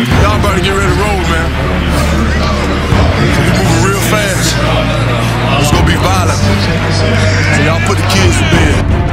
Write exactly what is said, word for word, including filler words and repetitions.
Y'all about to get ready to roll, man. We moving real fast. It's gonna be violent. So y'all put the kids to bed.